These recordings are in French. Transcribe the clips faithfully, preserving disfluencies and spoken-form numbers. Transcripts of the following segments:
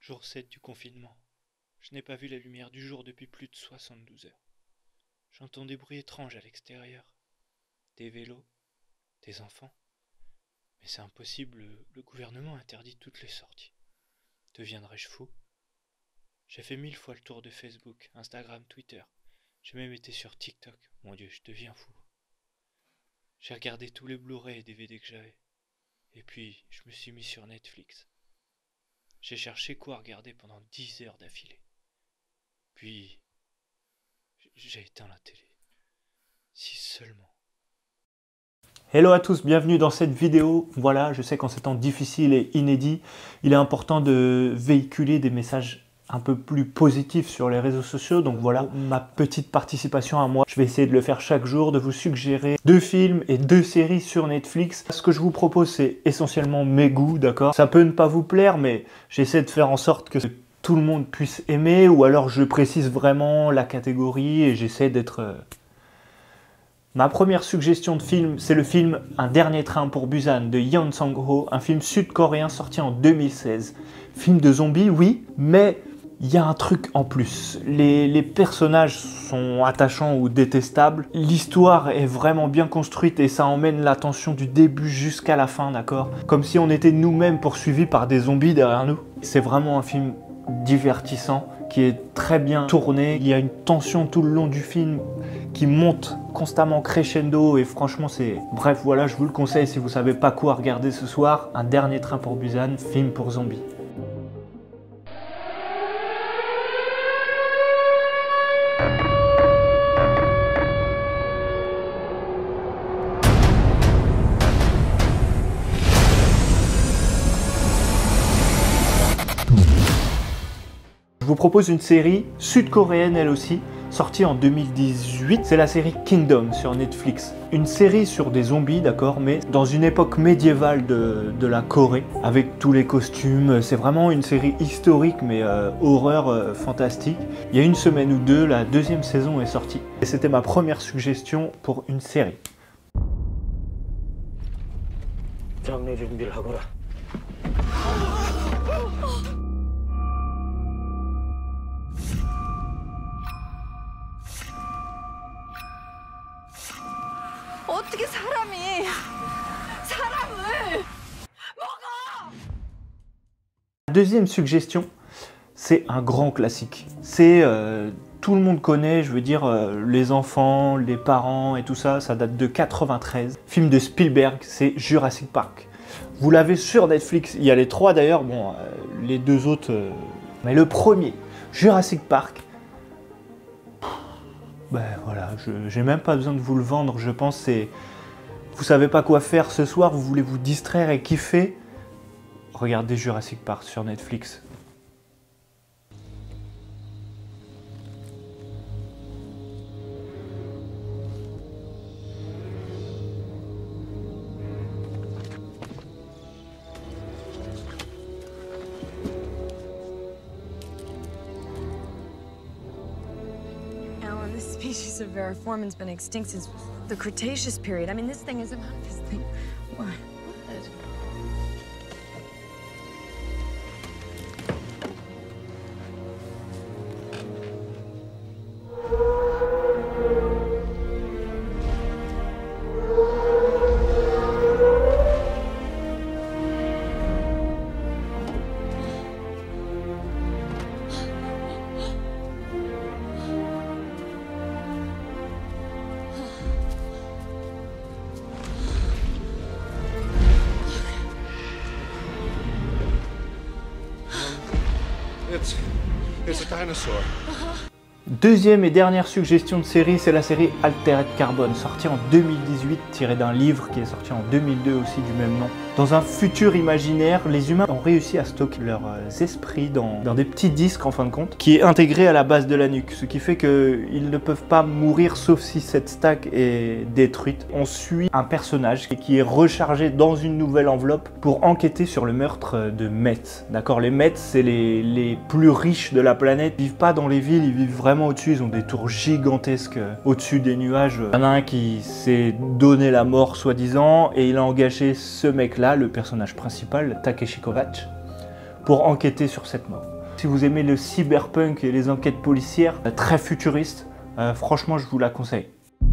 Jour sept du confinement. Je n'ai pas vu la lumière du jour depuis plus de soixante-douze heures. J'entends des bruits étranges à l'extérieur. Des vélos, des enfants. Mais c'est impossible, le, le gouvernement interdit toutes les sorties. Deviendrai-je fou? J'ai fait mille fois le tour de Facebook, Instagram, Twitter. J'ai même été sur TikTok. Mon Dieu, je deviens fou. J'ai regardé tous les Blu-ray et D V D que j'avais. Et puis, je me suis mis sur Netflix. J'ai cherché quoi regarder pendant dix heures d'affilée. Puis, j'ai éteint la télé. Si seulement. Hello à tous, bienvenue dans cette vidéo. Voilà, je sais qu'en ces temps difficiles et inédits, il est important de véhiculer des messages un peu plus positifs sur les réseaux sociaux. Donc voilà, ma petite participation à moi. Je vais essayer de le faire chaque jour, de vous suggérer deux films et deux séries sur Netflix. Ce que je vous propose, c'est essentiellement mes goûts, d'accord? Ça peut ne pas vous plaire, mais j'essaie de faire en sorte que tout le monde puisse aimer, ou alors je précise vraiment la catégorie et j'essaie d'être... Euh... Ma première suggestion de film, c'est le film Un dernier train pour Busan de Yeon Sang-ho, un film sud-coréen sorti en deux mille seize. Film de zombies, oui, mais il y a un truc en plus. Les, les personnages sont attachants ou détestables. L'histoire est vraiment bien construite et ça emmène l'attention du début jusqu'à la fin, d'accord? Comme si on était nous-mêmes poursuivis par des zombies derrière nous. C'est vraiment un film divertissant, qui est très bien tourné. Il y a une tension tout le long du film qui monte constamment crescendo et franchement c'est... Bref, voilà, je vous le conseille si vous savez pas quoi regarder ce soir. Un dernier train pour Busan, film pour zombies. Je vous propose une série sud-coréenne elle aussi, sortie en deux mille dix-huit. C'est la série Kingdom sur Netflix. Une série sur des zombies, d'accord, mais dans une époque médiévale de, de la Corée, avec tous les costumes. C'est vraiment une série historique, mais euh, horreur euh, fantastique. Il y a une semaine ou deux, la deuxième saison est sortie. Et c'était ma première suggestion pour une série. 어떻게 사람이 사람을 먹어? Deuxième suggestion, c'est un grand classique. C'est euh, tout le monde connaît, je veux dire euh, les enfants, les parents et tout ça. Ça date de quatre-vingt-treize. Film de Spielberg, c'est Jurassic Park. Vous l'avez sur Netflix. Il y a les trois d'ailleurs. Bon, euh, les deux autres, euh... mais le premier, Jurassic Park. Ben voilà, je j'ai même pas besoin de vous le vendre, je pense. C'est, vous savez pas quoi faire ce soir, vous voulez vous distraire et kiffer, regardez Jurassic Park sur Netflix. This species of Variformin's been extinct since the Cretaceous period. I mean, this thing is about this thing. What? It's, it's a dinosaur. Deuxième et dernière suggestion de série, c'est la série Altered Carbon, sortie en deux mille dix-huit, tirée d'un livre qui est sorti en deux mille deux aussi du même nom. Dans un futur imaginaire, les humains ont réussi à stocker leurs esprits dans, dans des petits disques en fin de compte, qui est intégré à la base de la nuque, ce qui fait qu'ils ne peuvent pas mourir sauf si cette stack est détruite. On suit un personnage qui est rechargé dans une nouvelle enveloppe pour enquêter sur le meurtre de Mets. D'accord, les Mets, c'est les, les plus riches de la planète. Ils vivent pas dans les villes, ils vivent vraiment au-dessus, ils ont des tours gigantesques au-dessus des nuages. Il y en a un qui s'est donné la mort soi-disant et il a engagé ce mec-là, le personnage principal, Takeshi Kovacs, pour enquêter sur cette mort. Si vous aimez le cyberpunk et les enquêtes policières, euh, très futuriste, euh, franchement je vous la conseille.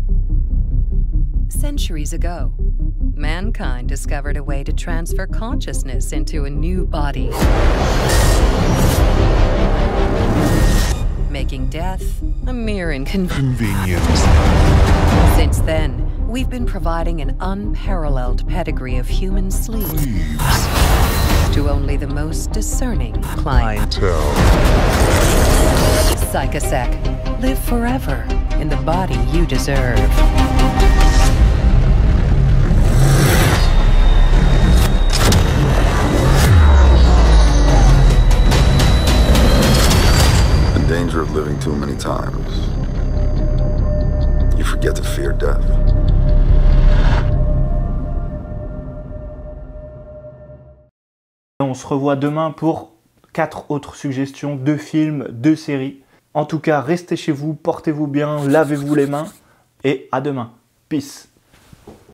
Centuries ago, mankind discovered a way to transfer consciousness into a new body, making death a mere inconvenience. Since then, we've been providing an unparalleled pedigree of human sleeves to only the most discerning clientele. Psychosec, live forever in the body you deserve. The danger of living too many times. You forget to fear death. On se revoit demain pour quatre autres suggestions, deux films, deux séries. En tout cas, restez chez vous, portez-vous bien, lavez-vous les mains et à demain. Peace.